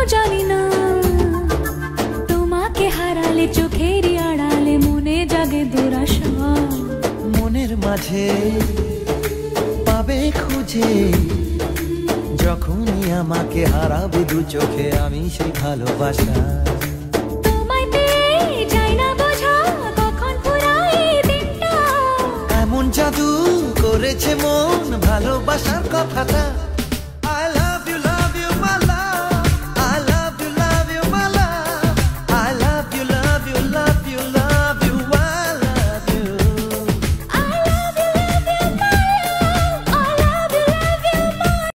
জানি না তোমাকে হারালে চোখেরই আড়ালে মনে জাগে দুরাশা। মনের মাঝে পাবে খুঁজে যখনই আমাকে হারাবে দু চোখে আমি সেই ভালোবাসা। তোমায় পেয়ে যাই না বোঝা কখন ফুরায় দিনটা। এমন জাদু করেছে মন ভালোবাসার কথাটা।